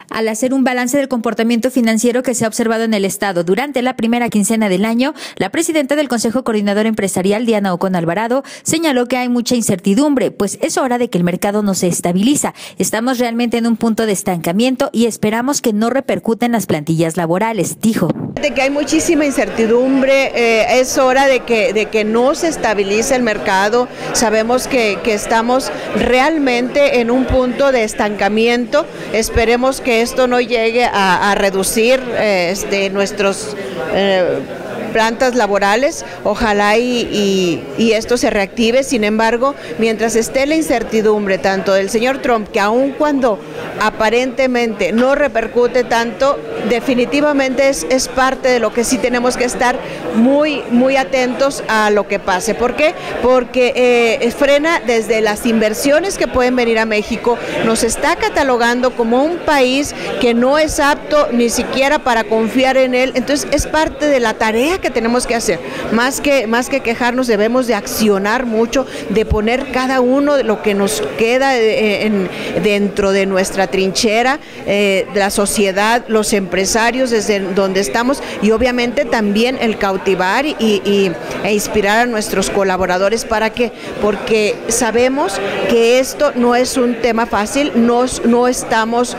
Al hacer un balance del comportamiento financiero que se ha observado en el Estado durante la primera quincena del año, la presidenta del Consejo Coordinador Empresarial, Diana Ocon Alvarado, señaló que hay mucha incertidumbre, pues es hora de que el mercado no se estabiliza. Estamos realmente en un punto de estancamiento y esperamos que no repercuta en las plantillas laborales, dijo. De que hay muchísima incertidumbre, es hora de que no se estabilice el mercado. Sabemos que estamos realmente en un punto de estancamiento. Esperemos que esto no llegue a reducir nuestros plantas laborales, ojalá y esto se reactive. Sin embargo, mientras esté la incertidumbre tanto del señor Trump, que aun cuando aparentemente no repercute tanto, definitivamente es parte de lo que sí tenemos que estar muy atentos a lo que pase. ¿Por qué? Porque frena desde las inversiones que pueden venir a México, nos está catalogando como un país que no es apto ni siquiera para confiar en él. Entonces es parte de la tarea que tenemos que hacer, más que quejarnos, debemos de accionar mucho, de poner cada uno de lo que nos queda dentro de nuestra trinchera, la sociedad, los empresarios desde donde estamos, y obviamente también el cautivar e inspirar a nuestros colaboradores. ¿Para qué? Porque sabemos que esto no es un tema fácil, no estamos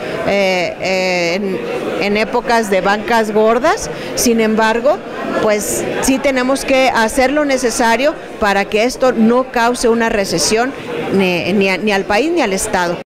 en épocas de bancas gordas. Sin embargo, pues sí tenemos que hacer lo necesario para que esto no cause una recesión ni al país ni al Estado.